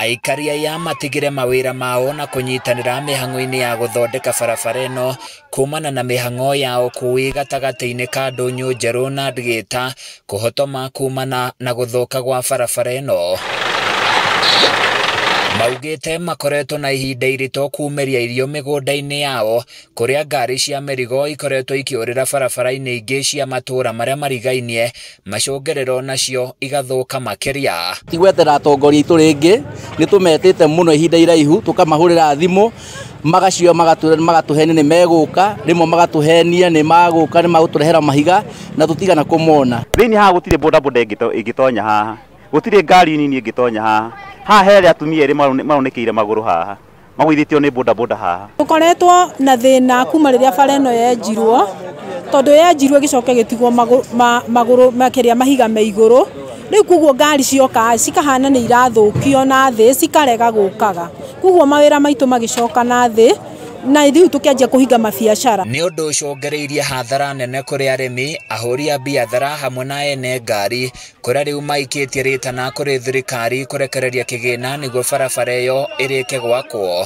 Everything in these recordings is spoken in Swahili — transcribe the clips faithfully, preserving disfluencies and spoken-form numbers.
aikari aya matigire mawira mao na kunyitanira mihango-ini ya guthondeka barabara ino kumana na mihango yao kui gatagati-ini ka Ndunyu Njeru na Ndigita kuhotoma kumana na guthuka gwa barabara ino. Maugite makoretwo na ihinda irito kumeria irio migunda-ini yao kuria ngari cia mirigo ikoretwo ikiurira barabara-ini ingi cia matura maria marigainie macungerero nacio igathuka makiria. Tigwetera atongoria itu ringi ni tumetete muno ihinda iraihu tukamahurira thimu magacio magatuhenia ni meguka rimwe magatuhenia ni maguka ni maguturehera mahiga na tutigana kumona. Thini haha gutire boda boda igitonya haha, gutire ngari nini igitonya haha. Ha hele atumia eri maronekeire maguru haha magwithitio ni boda boda haha. Tukoretwo na thina kuma riria bara ino yenjirwo tondu yenjirwo gicoke gitigwo maguru makiria mahiga me iguru. Riu kuguo ngari cioka cikahana ni irathukio na thi cikarega gukaga, kuguo mawira maitu magicoka na thi na ithiu tukianjia kuhinga mabiacara. Ni undu ucungereirie hathara nene kuri arimi, ahuri a biathara hamwe na ene ngari kuria riu maikitie ritana kuri thirikari kurekereria kigina niguo barabara iyo irike gwakwo.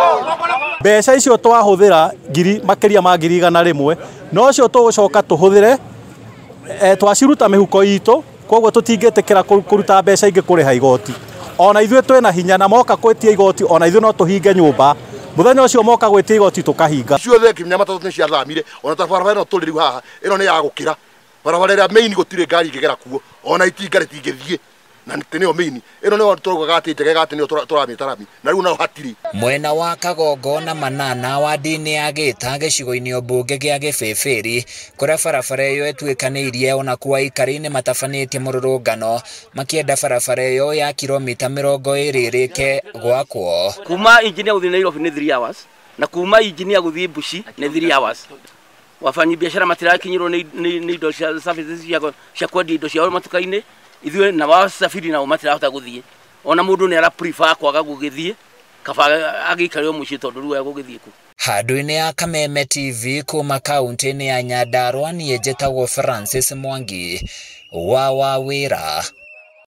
Mbeca icio twahuthira ngiri makiria ma ngiri igana rimwe no cio tugucoka tuhuthire twaciruta mihuko itu, koguo tutingitikira kuruta mbeca ingi kuriha igoti. Ona ithuĩ twina hinya na moka kwetia igoti, ona ithuĩ no tuhinge nyumba muthenya ucio moka gwetia igoti tukahinga. Ciothe kinya matatu ni cia thamire, ona ta barabara ino turi riu haha ino ni ya gukira barabara ria main gutire ngari ingigera kuo, ona itinga ritingithie na nitio main ino ni turugaga ati njege gati ni turamitarami na riu no hatiri. Mwena wa Kagongo na Manana wa ndini ya Gita gicigo-ini mbunge gia Gibibiri kuria barabara iyo etwikanirie ona kuwa aikari ni matabanitie mururungano makienda barabara iyo ya kilomita mirongo iri irike gwakwo. Kuma engineer guthii Nairobi ni three hours na kuma engineer guthii Bushi ni three hours. Wafanyi biashara matirakinyirwo ni ni indo cia services cia kwendia indo ciao matuka-ini ithuĩ na wasafiri na umatirahota guthii. Ona mundu ni ara prefer kwaga gugithii kaba agikario muci tondu riu egugithii ku. Handu-ini ya Kameme T V kuma kaunti-ini ya Nyandarua, nie njĩtagwo Francis Mwangi wa Wawira.